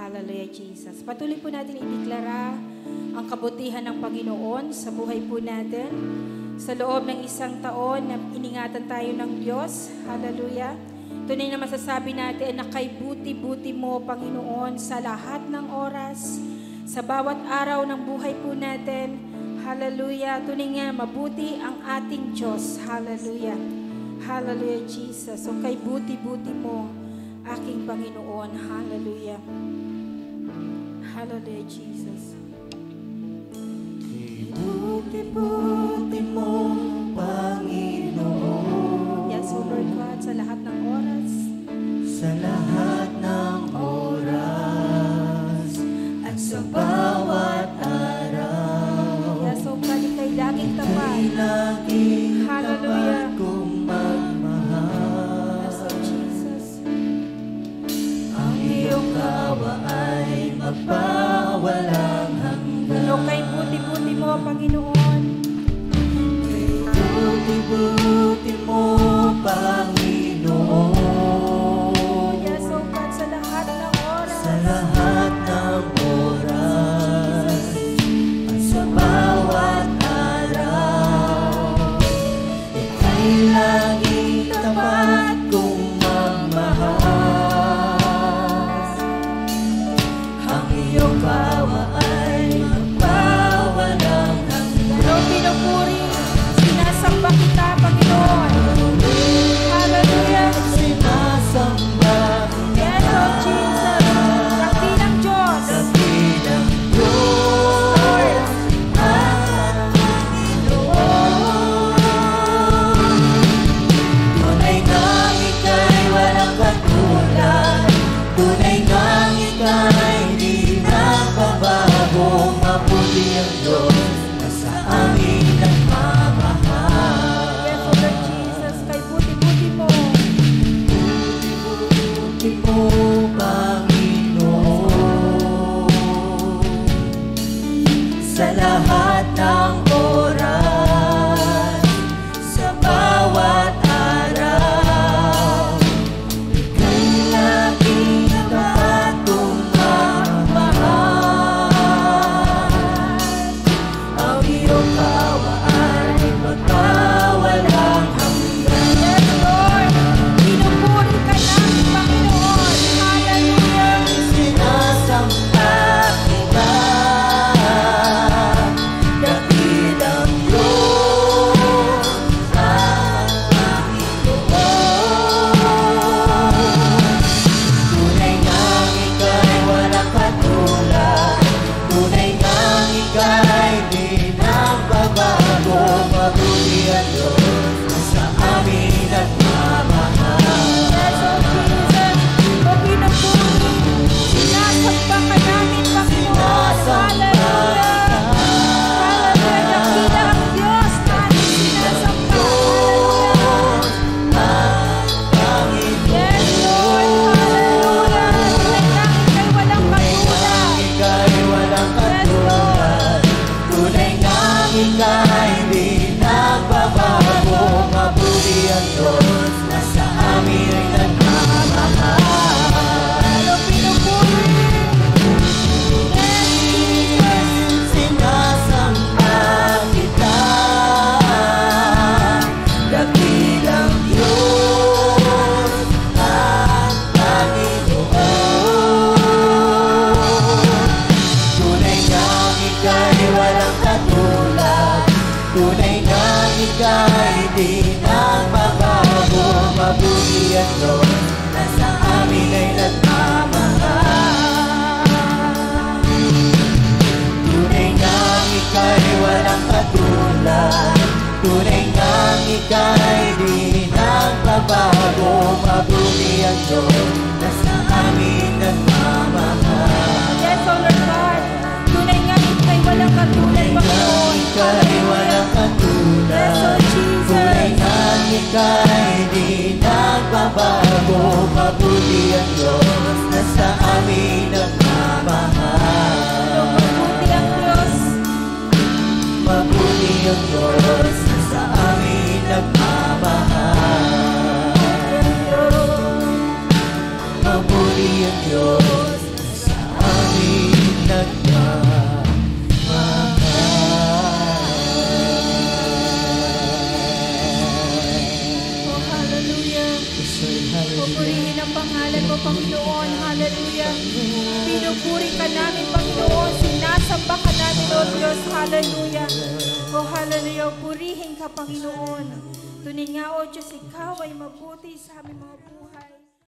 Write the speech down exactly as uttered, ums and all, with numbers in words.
Hallelujah, Jesus. Patuloy po natin ideklara ang kabutihan ng Panginoon sa buhay po natin. Sa loob ng isang taon na iningatan tayo ng Diyos. Hallelujah. Tunay na masasabi natin na kay buti-buti mo, Panginoon, sa lahat ng oras, sa bawat araw ng buhay po natin. Hallelujah. Tunay nga, mabuti ang ating Diyos. Hallelujah. Hallelujah, Jesus. So kay buti-buti mo, aking Panginoon. Hallelujah. Hallelujah, Jesus. Buti-buti mo, Panginoon. Yes, O Lord God, sa lahat ng oras. Sa lahat ng oras at sa bawat araw. Yes, O God, ika'y laging tapat. Ika'y laging Hallelujah. tapat kong magmahal. Yes, O Jesus. Ang iyong kawa ay magpawalang hanggan. O kay buti-buti mo, Panginoon. Buti-buti mo, Panginoon. Yes, O God, sa lahat ng oras. Sa lahat ng oras at sa bawat araw, ika'y laging tapat kong magmahal. Ang iyong kawa ay magpawalang hanggan. Lord, pinupuri, sinasamba kita, Panginoon. Hallelujah. Sinasamba Yes, O Jesus. Dakilang Diyos. Dakilang Diyos ang Panginoon. Tunay ngang ika'y walang katulad. Tunay ngang ika'y di nagbabago. Mabuti ang Diyos na sa amin nagmamahal. Yes, O Lord Jesus, kay buti-buti mo. Buti mo, Panginoon. Sa lahat ng oras, sa bawat araw, ika'y laging tapat kong magmahal. Ang iyong kawa ay magpawalang hanggan. Yes, Lord. Pinupuri ka namin, Panginoon. Hallelujah. Sinasamba kita, dakilang Diyos ang Panginoon. Tunay ngang ika'y walang katulad. Tunay ngang ika'y di nagbabago. Mabuti ang Diyos na sa amin nagmamahal. Yes, O Jesus. O pinupuri, sinasamba ka namin, Panginoon. Hallelujah. Hallelujah. Dakila ang Diyos namin sinasamba. Hallelujah. Yes, Lord. Hallelujah. Tunay nang ika'y walang katulad. Tunay ngang ika'y di nagbabago. Mabuti ang Diyos na sa amin ay nagmamahal. O pinupuri. Yes, Jesus. Sinasamba kita, dakilang Diyos ang Panginoon. Tunay ngang ika'y walang katulad. Tunay ngang ika'y di nagbabago. Mabuti ang Diyos na sa amin ay nagmamahal. Tunay ngang ika'y walang katulad. Tunay ngang ika'y di nagbabago. Mabuti ang Diyos na sa amin nagmamahal. Yes, O Lord God. Tunay nga ika'y walang katulad, Panginoon. Ika'y walang katulad. Yes, O Jesus. Tunay ngang ika'y di nagbabago. Mabuti ang Diyos na sa amin nagmamahal. Mabuti ang Diyos. Mabuti ang Diyos na sa amin nagmamahal. po, Panginoon. Hallelujah. Pinupuri ka namin, Panginoon. Sinasamba ka namin, O Diyos. Hallelujah. O hallelujah. Purihin ka, Panginoon. Tunay nga, O Diyos, ikaw ay mabuti sa aming mga buhay.